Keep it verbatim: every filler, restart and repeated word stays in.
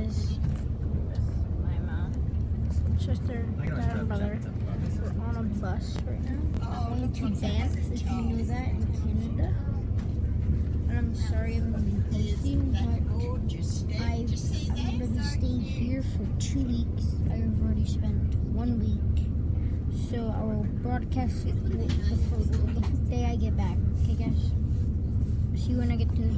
guys with my mom, sister, dad, and brother. We're on a bus right now. I'm going to Banff, if you know that, in Canada. And I'm sorry I'm going to be posting, but I've, I'm going to be staying here for two weeks. I've already spent one week. So I will broadcast it the, the, the day I get back. Okay, guys? See you when I get to